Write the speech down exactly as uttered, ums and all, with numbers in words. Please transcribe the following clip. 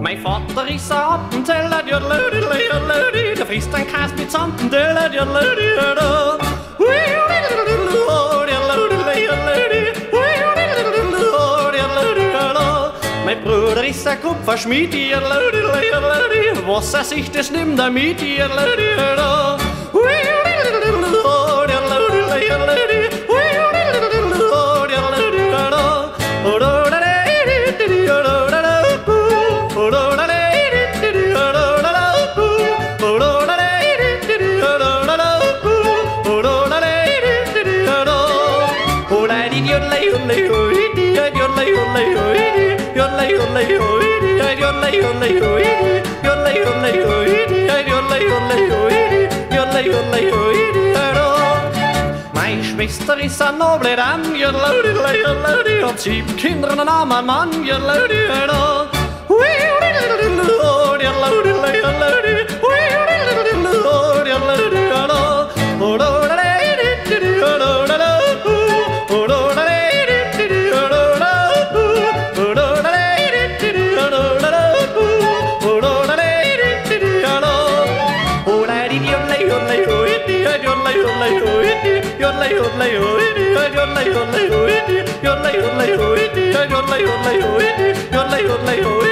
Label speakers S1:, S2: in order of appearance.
S1: Mein Vater ist ein Appenteller, der frisst ein Käse mit Zandenteller. Mein Bruder ist ein Kupferschmied, was er sich, das nimmt er mit. Meine Schwester ist ein noble Dame, hat sieben Kinder und einen armen Mann. Yodelay, yodelay, yodelay, yodelay, yodelay, yodelay, yodelay, yodelay, yodelay, yodelay, yodelay, yodelay,